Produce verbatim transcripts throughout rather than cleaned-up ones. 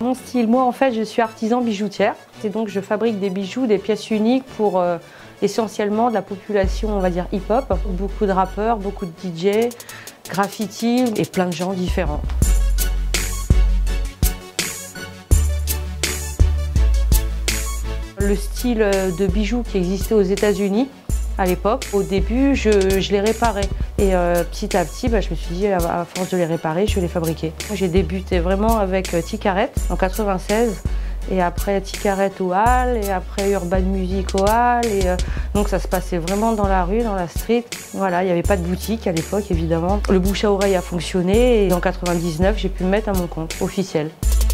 mon style. Moi, en fait, je suis artisan bijoutière. Et donc, je fabrique des bijoux, des pièces uniques pour euh, essentiellement de la population, on va dire, hip-hop. Beaucoup de rappeurs, beaucoup de D J, graffiti et plein de gens différents. Le style de bijoux qui existait aux États-Unis à l'époque, au début, je, je les réparais. Et euh, petit à petit, bah, je me suis dit, à force de les réparer, je vais les fabriquer. J'ai débuté vraiment avec Ticarette en quatre-vingt-seize. Et après Ticarette au Hall, et après Urban Music au Hall. Et, euh, donc ça se passait vraiment dans la rue, dans la street. Voilà, il n'y avait pas de boutique à l'époque, évidemment. Le bouche à oreille a fonctionné et en quatre-vingt-dix-neuf, j'ai pu me mettre à mon compte officiel.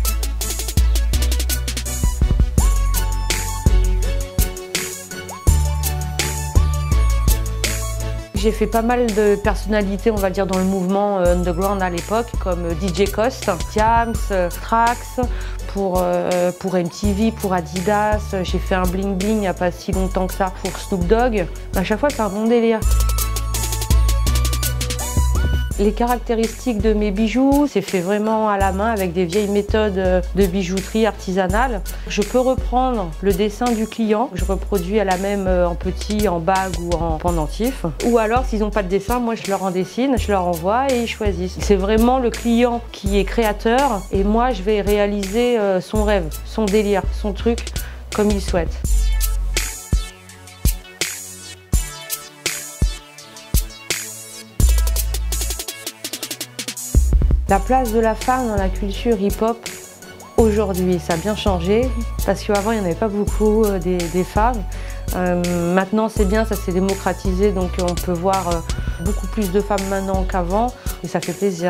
J'ai fait pas mal de personnalités, on va dire, dans le mouvement underground à l'époque, comme D J Cost, Diams, Trax, pour, euh, pour M T V, pour Adidas. J'ai fait un bling bling il n'y a pas si longtemps que ça pour Snoop Dogg. À chaque fois, c'est un bon délire. Les caractéristiques de mes bijoux, c'est fait vraiment à la main avec des vieilles méthodes de bijouterie artisanale. Je peux reprendre le dessin du client, je reproduis à la même en petit, en bague ou en pendentif. Ou alors, s'ils n'ont pas de dessin, moi je leur en dessine, je leur envoie et ils choisissent. C'est vraiment le client qui est créateur et moi je vais réaliser son rêve, son délire, son truc comme il souhaite. La place de la femme dans la culture hip-hop, aujourd'hui, ça a bien changé, parce qu'avant, il n'y en avait pas beaucoup euh, des, des femmes. Euh, maintenant, c'est bien, ça s'est démocratisé, donc on peut voir euh, beaucoup plus de femmes maintenant qu'avant, et ça fait plaisir.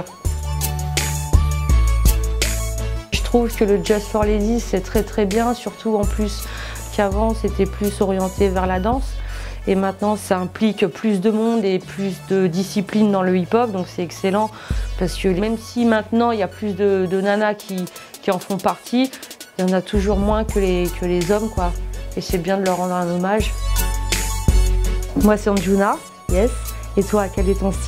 Je trouve que le Just for Ladies, c'est très très bien, surtout en plus qu'avant, c'était plus orienté vers la danse. Et maintenant, ça implique plus de monde et plus de discipline dans le hip-hop, donc c'est excellent. Parce que même si maintenant, il y a plus de, de nanas qui, qui en font partie, il y en a toujours moins que les, que les hommes, quoi. Et c'est bien de leur rendre un hommage. Moi, c'est Anjuna, yes. Et toi, quel est ton style ?